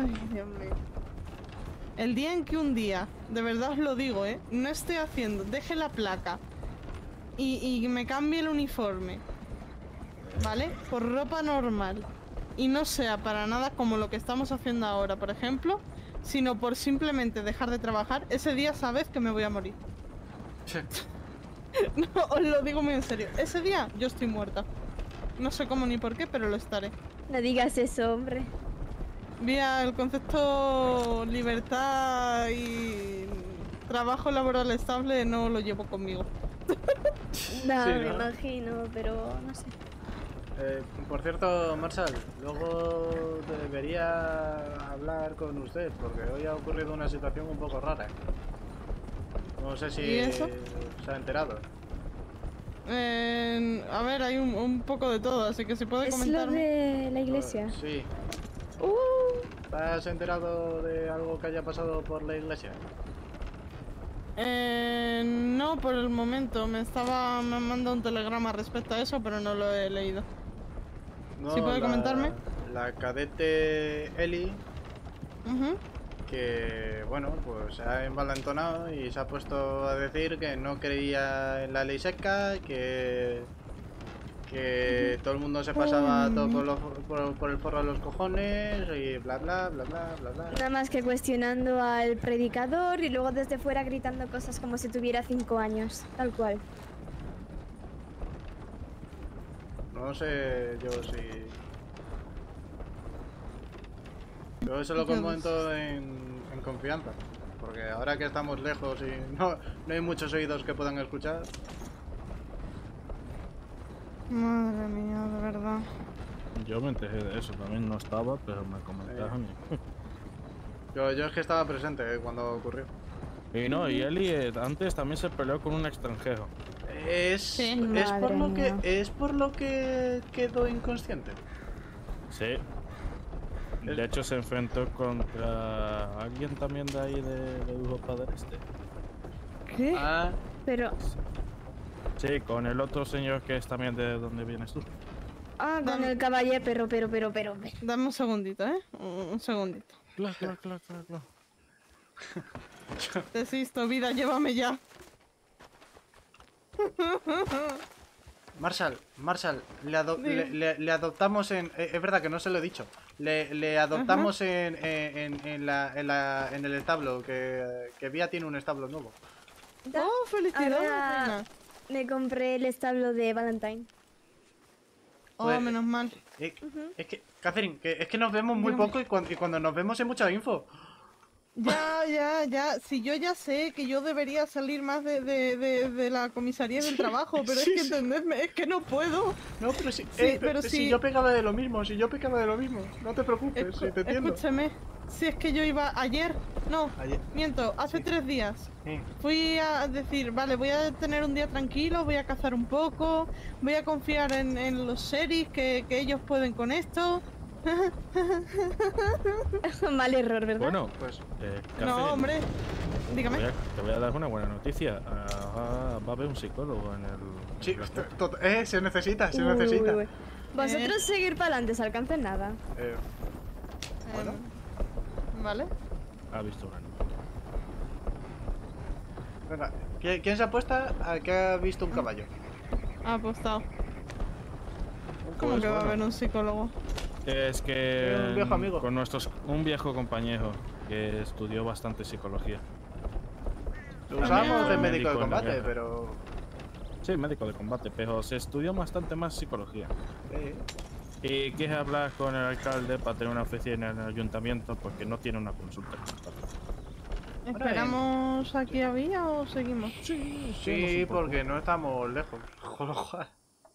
Ay, Dios mío. El día en que un día, de verdad os lo digo, no esté haciendo, deje la placa y me cambie el uniforme, ¿vale? Por ropa normal y no sea para nada como lo que estamos haciendo ahora, por ejemplo, sino por simplemente dejar de trabajar, ese día sabed que me voy a morir. No, os lo digo muy en serio. Ese día yo estoy muerta. No sé cómo ni por qué, pero lo estaré. No digas eso, hombre. Vía el concepto libertad y trabajo laboral estable no lo llevo conmigo. No, Sí, me ¿no? imagino, pero no sé. Por cierto, Marshall, luego debería hablar con usted porque hoy ha ocurrido una situación un poco rara. No sé ¿Y si eso? se ha enterado. A ver, hay un poco de todo, así que si puede Es lo comentarme. de la iglesia. Sí. Uh, ¿Estás enterado de algo que haya pasado por la iglesia? No por el momento. Me han mandado un telegrama respecto a eso, pero no lo he leído. No, ¿Sí puede comentarme? la cadete Ellie, Ujú. que bueno, pues se ha envalentonado y se ha puesto a decir que no creía en la ley seca, que todo el mundo se pasaba todo por el forro de los cojones y bla bla bla bla bla bla. nada más que cuestionando al predicador y luego desde fuera gritando cosas como si tuviera 5 años. Tal cual. No sé yo si... Yo se lo comento en confianza, porque ahora que estamos lejos y no hay muchos oídos que puedan escuchar. Madre mía, de verdad. Yo me enteré de eso, también no estaba, pero me comentaron. Yo es que estaba presente cuando ocurrió. Y no, y Eli antes también se peleó con un extranjero. Sí. Es por lo que quedó inconsciente. Sí. De hecho se enfrentó contra alguien también de ahí de Europa del Este. ¿Qué? Ah, Pero... Sí, con el otro señor que es también de donde vienes tú. Ah, con el caballero, pero... Dame un segundito, un segundito. Claro, claro, claro, claro. Desisto, vida, llévame ya. Marshall, Diga. le adoptamos en... es verdad que no se lo he dicho. Le adoptamos en el establo, que Vía tiene un establo nuevo. Oh, felicidades, Ahora reina. me compré el establo de Valentine. Oh, Pues, menos mal. Es que, Catherine, es que nos vemos muy Dígame. poco y cuando nos vemos hay mucha info. Ya. Si yo ya sé que yo debería salir más de la comisaría del trabajo, pero Sí, es que sí. entendedme, es que no puedo. No, pero si, Sí, pero si sí. yo pecaba de lo mismo, no te preocupes, si te entiendo. Escúchame, si es que yo iba ayer, no, Ayer. miento, hace Sí. 3 días. Sí. Fui a decir, vale, voy a tener un día tranquilo, voy a cazar un poco, voy a confiar en los series que ellos pueden con esto. Mal error, ¿verdad? Bueno, Pues, Catherine, No, hombre, dígame. te voy a dar una buena noticia. Va a haber un psicólogo en el... sí, el se necesita, se Uy, necesita. uy. Vosotros seguir para adelante, se alcanza en nada. Bueno. Vale. Ha visto una. Venga, ¿quién se apuesta a que ha visto un caballo? Ha apostado. ¿Cómo Pues que va a bueno. haber un psicólogo? Es que Un viejo amigo. con un viejo compañero que estudió bastante psicología. Lo usamos de médico de Médico en la combate, guerra. pero... Sí, médico de combate, pero se estudió bastante más psicología. eh, Y quiere hablar con el alcalde para tener una oficina en el ayuntamiento porque no tiene una consulta. ¿Esperamos aquí a Vía o seguimos? sí, porque no estamos lejos. Joder.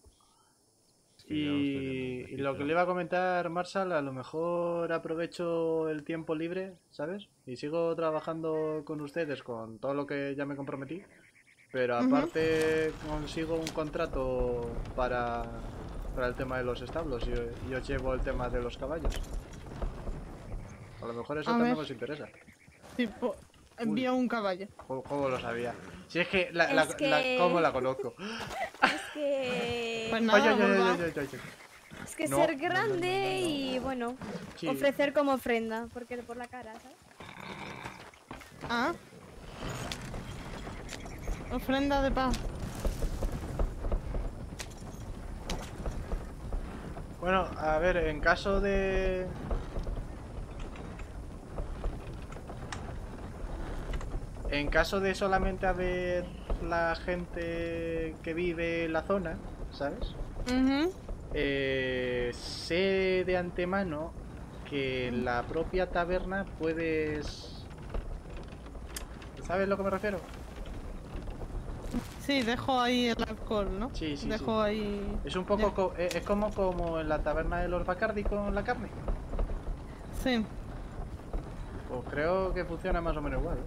Y lo que le iba a comentar, Marshall, a lo mejor aprovecho el tiempo libre, ¿sabes? Y sigo trabajando con ustedes con todo lo que ya me comprometí. Pero aparte consigo un contrato para el tema de los establos y os llevo el tema de los caballos. A lo mejor eso A también ver. os interesa. Tipo, envía un caballo. ¿Cómo lo sabía? Si es que Es que- ¿cómo la conozco? Es que... Pues Ay, nada, ay, ay, vuelva. ay, ay, ay, ay. Es que No, ser no, no, grande no, no. y bueno, Sí. ofrecer como ofrenda, porque por la cara, ¿sabes? Ah. Ofrenda de paz. Bueno, a ver, en caso de... En caso de solamente haber la gente que vive en la zona, ¿sabes? Ujú. Sé de antemano que en la propia taberna puedes... ¿Sabes a lo que me refiero? Sí, dejo ahí el alcohol, ¿no? Sí, sí, sí. Dejo ahí... Es un poco... Ya. es como en la taberna de los Bacardi con la carne. Sí. Pues creo que funciona más o menos igual.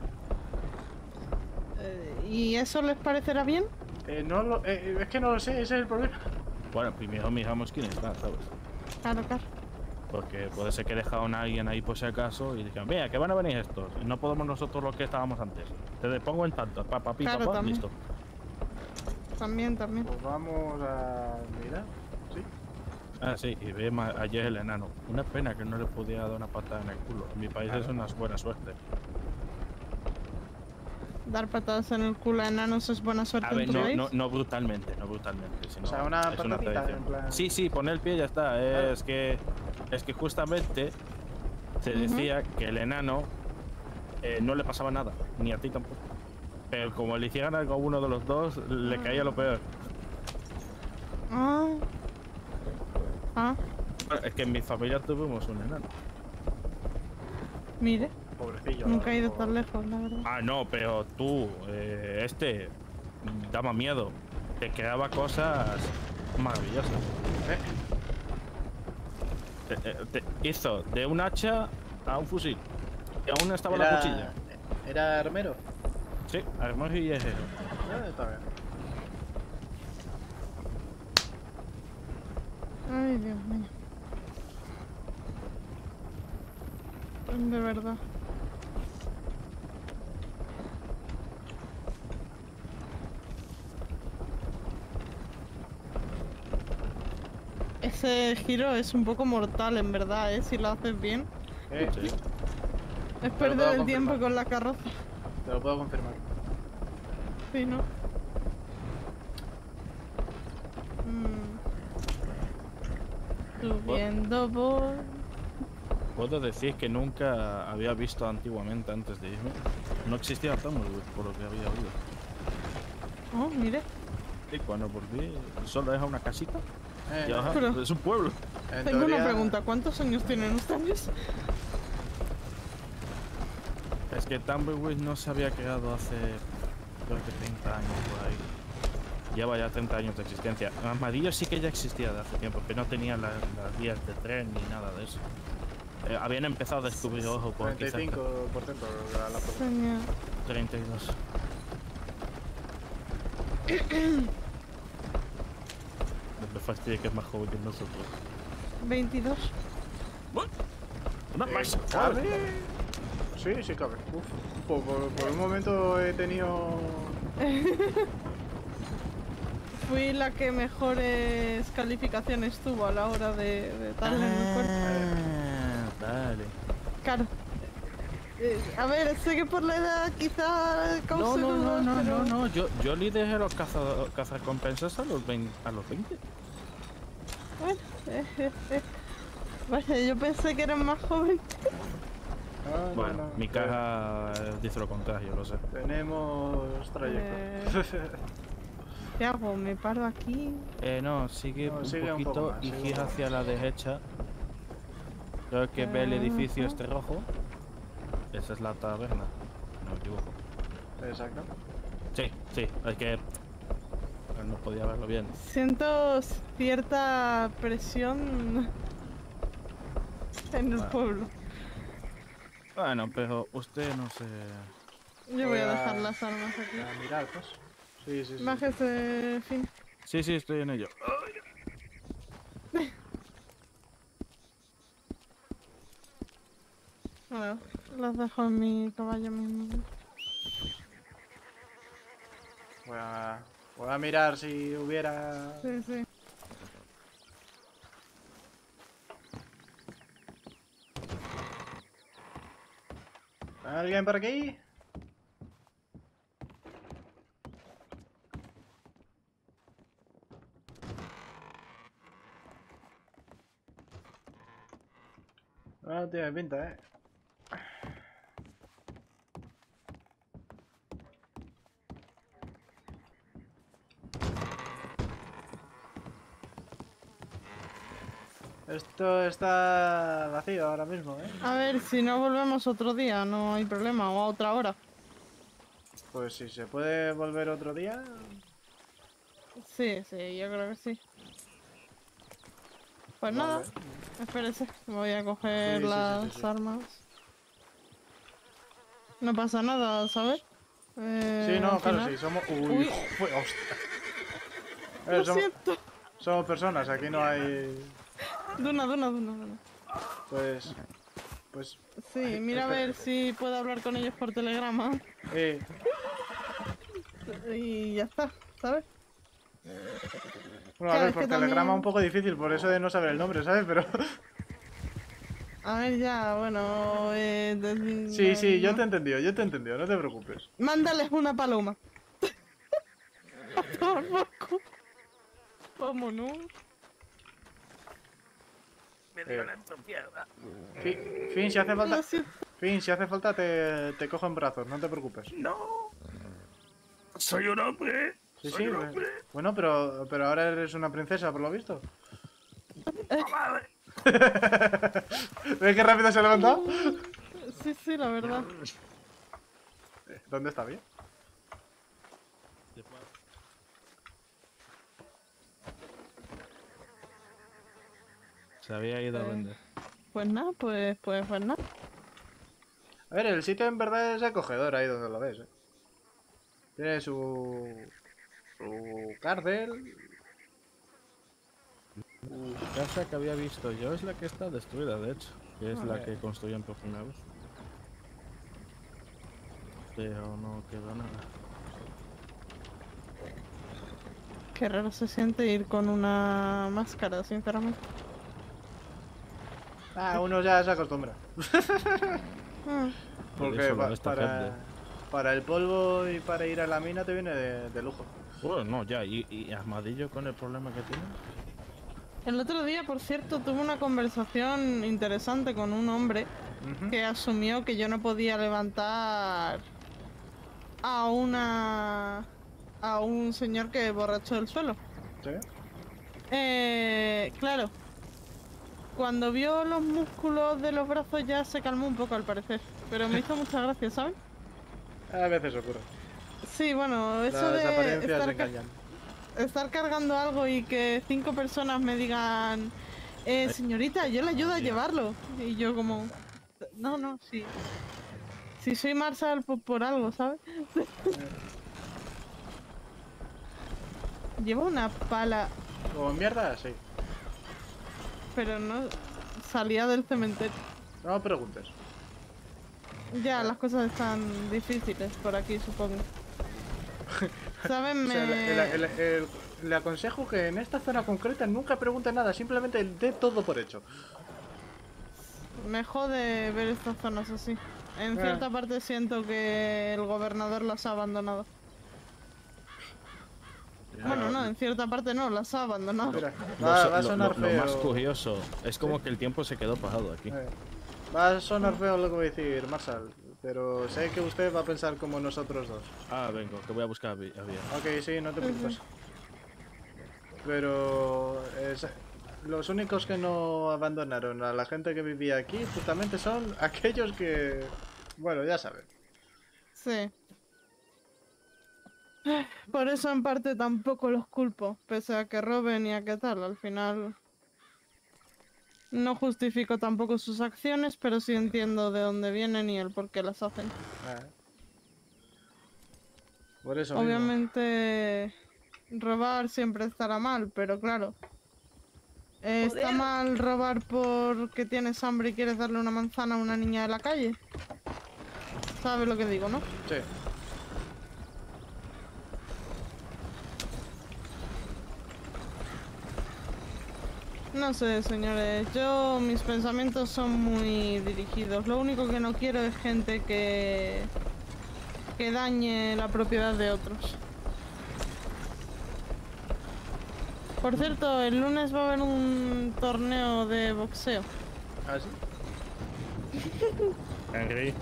¿Y eso les parecerá bien? No lo, es que no lo sé, ese es el problema. Bueno, primero miramos quién está, ¿sabes? Claro, claro. Porque puede ser que dejaron a alguien ahí por si acaso y digan, mira, que van a venir estos. Y no podemos nosotros los que estábamos antes. Te pongo en tanto, papá, Claro, papá, también. listo. También. Pues vamos a mirar. Sí. Ah, sí, y ve ayer el enano. Una pena que no le pudiera dar una patada en el culo. En mi país es una buena suerte. Dar patadas en el culo a enanos es buena suerte. A ver, ¿en tu país? no brutalmente, no brutalmente. Sino O sea, una es una patadita, tradición. en plan- Sí, sí, poner el pie y ya está. Claro. Es que justamente se decía que el enano no le pasaba nada, ni a ti tampoco. Pero como le hicieran algo a uno de los dos, le caía lo peor. Ah. Ah, Bueno, es que en mi familia tuvimos un enano. mire. Pobrecillo. Nunca he ido o- tan lejos, la verdad. Ah, no, pero tú, daba miedo. Te creaba cosas maravillosas. Te hizo de un hacha a un fusil. Y aún estaba la cuchilla. ¿Era armero? Sí, armor y ejército. Está bien. Ay, Dios mío. De verdad. Ese giro es un poco mortal, en verdad, ¿eh? Si lo haces bien. Sí. Es lo perder puedo el tiempo confirmar. con la carroza. Te lo puedo confirmar. Sí, ¿no? Subiendo por... Puedo decir que nunca había visto antiguamente antes de irme. No existía Tumbleweed, por lo que había oído. Oh, mire. Y cuando volví, solo era una casita. Eh, Y ajá, Pero- es un pueblo. en Tengo teoría- una pregunta. ¿Cuántos años tienen ustedes? Es que Tumbleweed no se había creado hace, creo que 30 años por ahí. Lleva ya 30 años de existencia. Armadillo sí que ya existía de hace tiempo, pero no tenía las vías de tren ni nada de eso. Habían empezado a descubrir ojo por aquí cerca. 35% la pregunta. Señor. 32. Me fastidia que es más joven que nosotros. 22. Una más. ¿Cabe? Sí, sí cabe. Uf, por un momento he tenido... Fui la que mejores calificaciones tuvo a la hora de darle en el cuerpo. Vale. Claro. A ver, sé que por la edad quizá cause dudas, pero... No. Yo lideré a los cazarrecompensas a los 20. Bueno, Vaya, yo pensé que eran más jóvenes. No, Bueno, no. mi caja dice lo contrario, lo sé. Tenemos trayecto. ¿Qué hago? ¿Me paro aquí? No, sigue No, un sigue un poquito poco más, y sigue gira un poco hacia la derecha. Creo que ve el edificio este rojo. Esa es la taberna. No me equivoco. Exacto. Sí, es que no podía verlo bien. Siento cierta presión en el Bueno. pueblo. Bueno, pero usted no se... Yo voy a dejar las armas aquí. A mirar, pues. Sí, sí, sí. Bájese, fin. Sí, estoy en ello. Bueno, las dejo en mi caballo mismo. Voy a mirar si hubiera... Sí. ¿Alguien por aquí? No tiene pinta, Esto está vacío ahora mismo, A ver, si no volvemos otro día, no hay problema, o a otra hora. Pues si se puede volver otro día... Sí, sí, yo creo que sí. Pues Vale. nada, espérese, voy a coger Sí, sí, las sí. armas. No pasa nada, ¿sabes? Sí, no, al claro, final- sí, somos... Uy. Hostia. Lo Somos, siento. somos personas, aquí no hay... Duna. Pues... Pues... Sí, Ay, mira a espera. ver si puedo hablar con ellos por telegrama. Y ya está, ¿sabes? Bueno, a Claro, ver, es por que telegrama también- un poco difícil, por eso de no saber el nombre, ¿sabes? Pero... A ver, ya, bueno... Sí, yo no. te he entendido, no te preocupes. Mándales una paloma. Por poco. Vámonos. Fin, si hace falta... Lo siento. Fin, si hace falta te cojo en brazos, no te preocupes. No. Soy un hombre. Sí, Soy sí, un hombre. bueno, pero ahora eres una princesa, por lo visto. ¿Ves qué rápido se ha levantado? Sí, la verdad. ¿Dónde está bien? Se había ido a vender. Pues nada, pues nada. A ver, el sitio en verdad es acogedor ahí donde lo ves, Tiene su cárcel. La casa que había visto yo es la que está destruida, de hecho. Que es la que construyeron por primera vez. Pero no quedó nada. Qué raro se siente ir con una máscara, sinceramente. Uno ya se acostumbra. Ah, Porque Eso lo ves para el polvo y para ir a la mina te viene de lujo. Bueno, no, ya. ¿Y Armadillo con el problema que tiene? El otro día, por cierto, tuve una conversación interesante con un hombre Ujú. que asumió que yo no podía levantar a un señor que borracho del suelo. ¿Sí? Claro. Cuando vio los músculos de los brazos ya se calmó un poco al parecer. Pero me hizo mucha gracia, ¿sabes? A veces ocurre. Sí, bueno, eso Las de apariencias engañan. estar cargando algo y que 5 personas me digan, señorita, yo le ayudo a llevarlo. Y yo como, no, sí. Si soy Marshall, pues por algo, ¿sabes? Llevo una pala, ¿Como mierda? Sí. pero no salía del cementerio. No preguntes. Ya, las cosas están difíciles por aquí, supongo. ¿Saben? O sea, le aconsejo que en esta zona concreta nunca pregunte nada, simplemente dé todo por hecho. Me jode ver estas zonas así. En cierta parte siento que el gobernador las ha abandonado. Bueno, no, en cierta parte no, las ha abandonado. Mira, Lo, va a lo- sonar lo más feo. curioso es como que el tiempo se quedó parado aquí. Va a sonar feo lo que voy a decir, Marshall, pero sé que usted va a pensar como nosotros dos. Ah, vengo, que voy a buscar a Vía. Ok, sí, no te preocupes. Pero los únicos que no abandonaron a la gente que vivía aquí justamente son aquellos que... Bueno, ya saben. Sí. Por eso en parte tampoco los culpo, pese a que roben y a que tal. Al final no justifico tampoco sus acciones, pero sí entiendo de dónde vienen y el por qué las hacen. Por eso mismo. Obviamente robar siempre estará mal, pero claro. ¿Está mal robar porque tienes hambre y quieres darle una manzana a una niña de la calle? ¿Sabes lo que digo, no? Sí. No sé, señores, mis pensamientos son muy dirigidos. Lo único que no quiero es gente que dañe la propiedad de otros. Por cierto, el lunes va a haber un torneo de boxeo. ¿Ah, sí? Henry.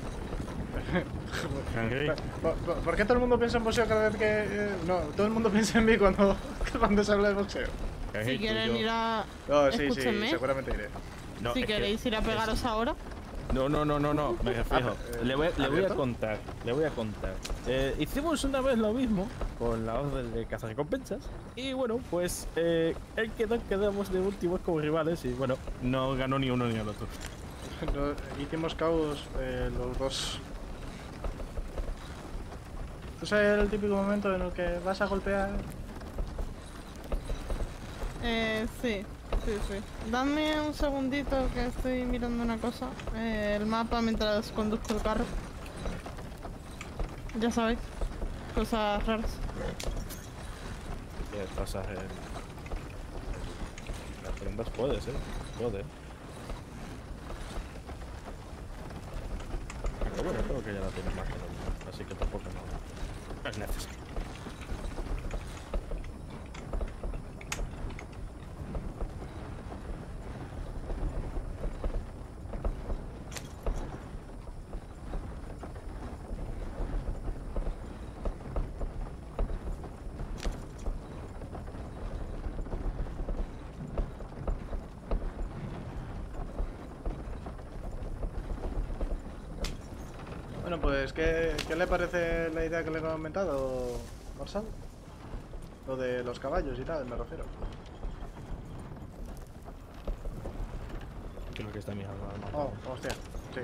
Henry. ¿Por qué todo el mundo piensa en boxeo cada vez que...? No, todo el mundo piensa en mí cuando se habla de boxeo. Henry, Si tú y quieren yo. ir a... No, sí, Escúchenme. seguramente iré. No, Si es que- queréis ir a pegaros ahora. No, me refiero. Le voy a ¿abierto? contar. Hicimos una vez lo mismo con la orden de cazarrecompensas. Y bueno, pues quedamos de últimos como rivales. Y bueno, no ganó ni uno ni el otro. Hicimos caos los dos. ¿Tú sabes el típico momento en el que vas a golpear? Sí. Dame un segundito que estoy mirando una cosa. El mapa mientras conduzco el carro. Ya sabéis. Cosas raras. ¿Qué pasaje? Las prendas puedes, puede. Pero bueno, creo que ya la tienes más que normal, así que tampoco no es necesario. Bueno, pues, ¿qué le parece la idea que le he comentado, Marshall? Lo de los caballos y tal, me refiero. Creo que está mirando al mapa. Oh, hostia, sí.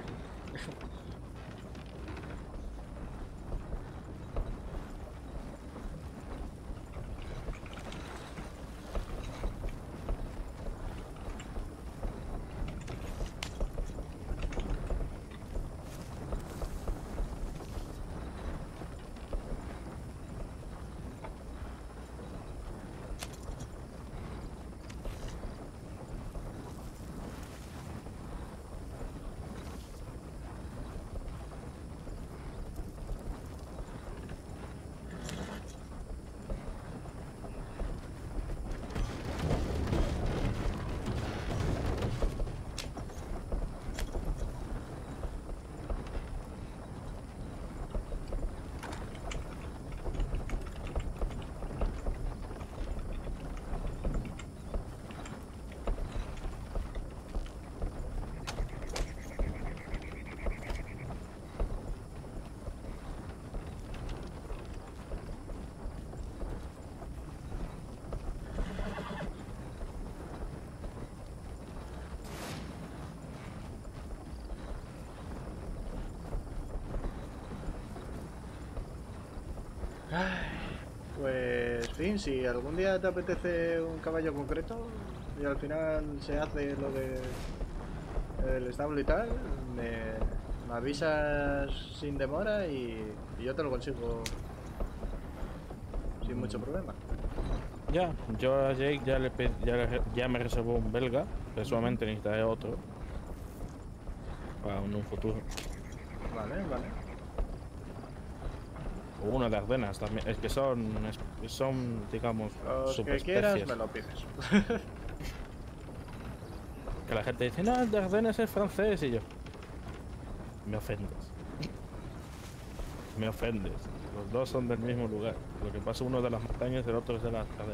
Pues, fin, si algún día te apetece un caballo concreto y al final se hace lo de el establo y tal, me avisas sin demora y yo te lo consigo sin mucho problema. Ya, yo a Jake ya me reservó un belga, personalmente necesitaré otro para un futuro. Vale, vale. O uno de Ardenas también, es que son digamos, Los que subespecies. quieras me lo pides. Que la gente dice, no, el de Ardenas es francés, y yo, me ofendes. Me ofendes. Los dos son del mismo lugar. Lo que pasa, uno de las montañas, el otro es de las cadenas.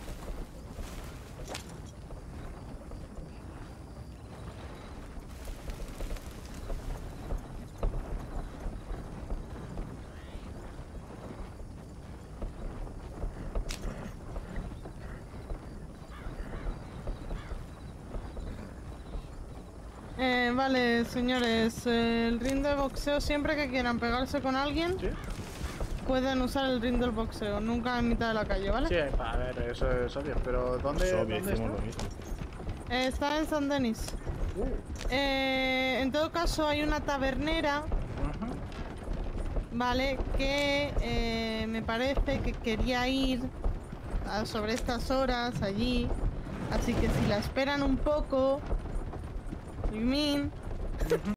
Vale, señores, el ring de boxeo, siempre que quieran pegarse con alguien, ¿Sí? pueden usar el ring del boxeo, nunca en mitad de la calle, ¿vale? Sí, a ver, eso es obvio, pero ¿dónde, Es obvio, ¿dónde hicimos está? lo mismo. Está en San Denis. En todo caso, hay una tabernera, Ajá. ¿vale? Que me parece que quería ir sobre estas horas allí Así que si la esperan un poco, Yumin,